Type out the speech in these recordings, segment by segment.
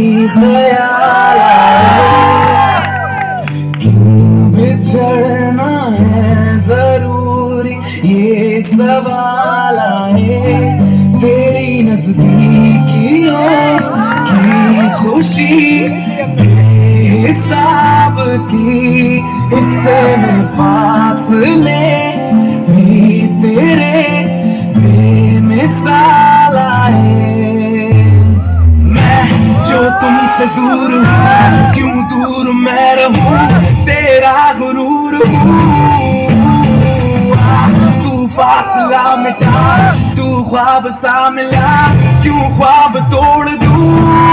ख्याल आए, क्यों बिछड़ना है जरूरी ये सवाल आए। तेरी नजदीकियों की खुशी बेहिसाब थी, इससे में फासले भी तेरे बेमिसाल आए। मैं जो तुमसे दूर हूँ, क्यों दूर मैं रहूं, तेरा गुरूर हूँ। तू फासला मिटा, तू ख्वाब सा मिला, क्यों ख्वाब तोड़ दूं।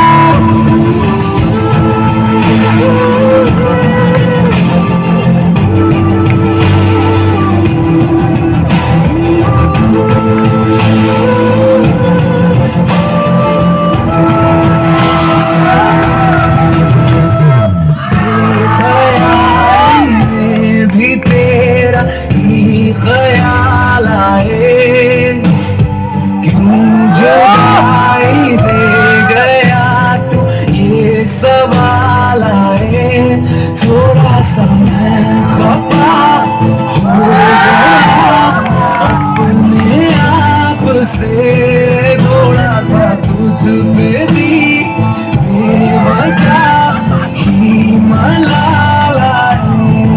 ख्याल आए, क्यों जुदाई दे गया तू ये सवाल आए। थोड़ा सा मैं खफा हो गया अपने आप से, थोड़ा सा तुझ पे भी बेवजह ही मलाल आए।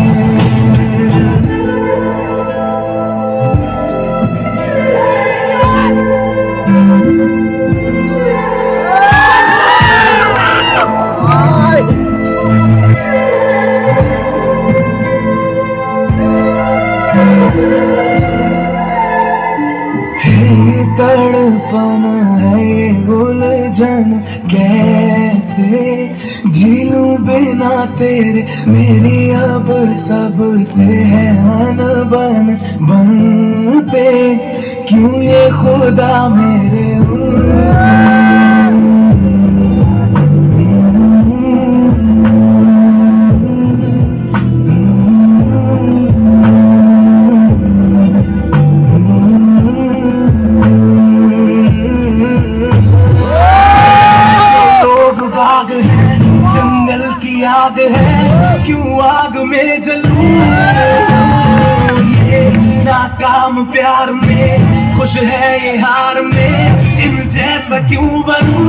तड़पन है उलझन, कैसे झीलूं बिना तेरे, मेरी अब सबसे है अनबन बनते, क्यों ये खुदा मेरे आग है, क्यों आग में जलूं। ये नाकाम प्यार में खुश है ये हार में, इन जैसा क्यों बनूं।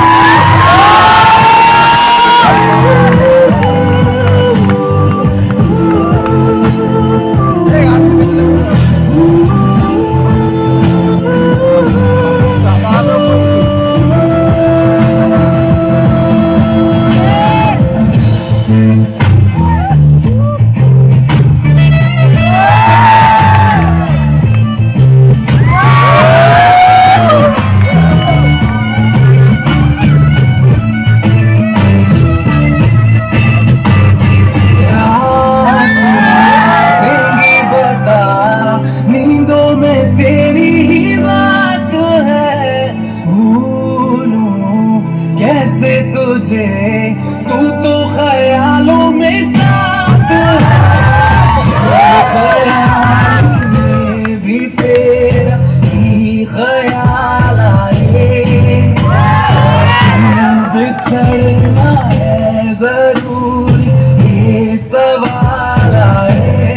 कैसे तुझे, तू तो ख्यालों में साथ है, ख्याल में भी तेरा ही ख्याल आए। बिछड़ना है जरूरी ये सवाल आए।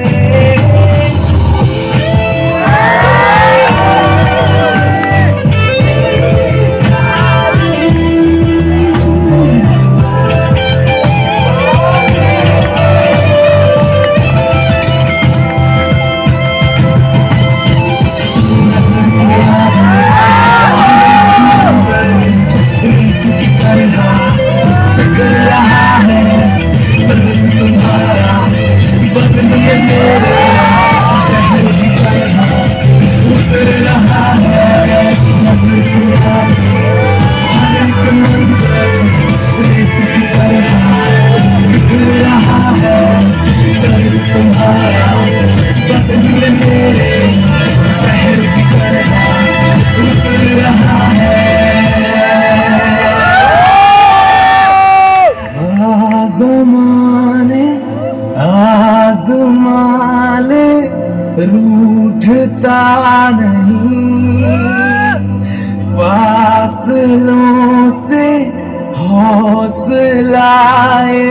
आज़माले रूठता नहीं, फासलों से हौसलाए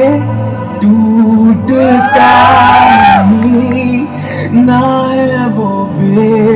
टूटता नहीं, ना है वो